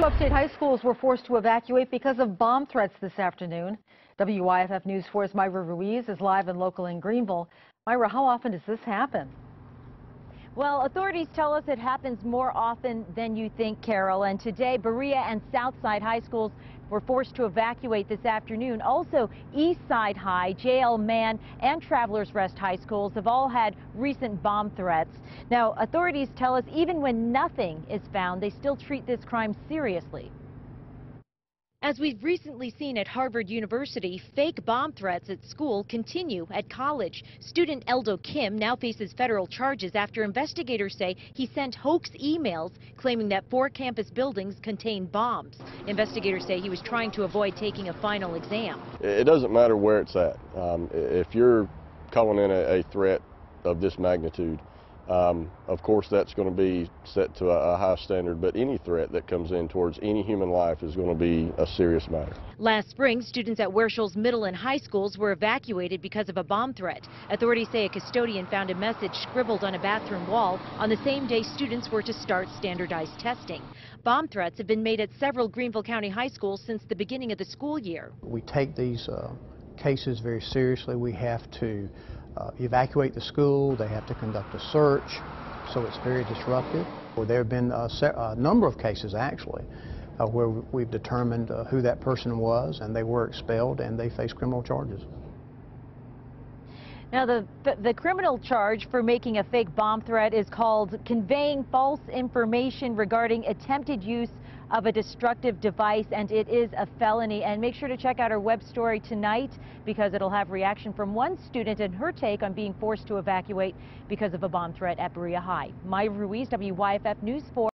Two upstate high schools were forced to evacuate because of bomb threats this afternoon. WYFF News 4's Myra Ruiz is live and local in Greenville. Myra, how often does this happen? Well, authorities tell us it happens more often than you think, Carol. And today, Berea and Southside High Schools were forced to evacuate this afternoon. Also, Eastside High, J.L. Mann, and Travelers Rest High Schools have all had recent bomb threats. Now, authorities tell us even when nothing is found, they still treat this crime seriously. As we've recently seen at Harvard University, fake bomb threats at school continue at college. Student Eldo Kim now faces federal charges after investigators say he sent hoax emails claiming that 4 campus buildings contain bombs. Investigators say he was trying to avoid taking a final exam. It doesn't matter where it's at. If you're calling in a threat of this magnitude, of course, that's going to be set to a high standard, but any threat that comes in towards any human life is going to be a serious matter. Last spring, students at Werschel's middle and high schools were evacuated because of a bomb threat. Authorities say a custodian found a message scribbled on a bathroom wall on the same day students were to start standardized testing. Bomb threats have been made at several Greenville County high schools since the beginning of the school year. We take these cases very seriously. We have to evacuate the school. They have to conduct a search, so it's very disruptive. Well, there have been a number of cases actually where we've determined who that person was, and they were expelled and they face criminal charges. Now, the criminal charge for making a fake bomb threat is called conveying false information regarding attempted use of a destructive device, and it is a felony. And make sure to check out our web story tonight because it'll have reaction from one student and her take on being forced to evacuate because of a bomb threat at Berea High. Myra Ruiz, WYFF News 4.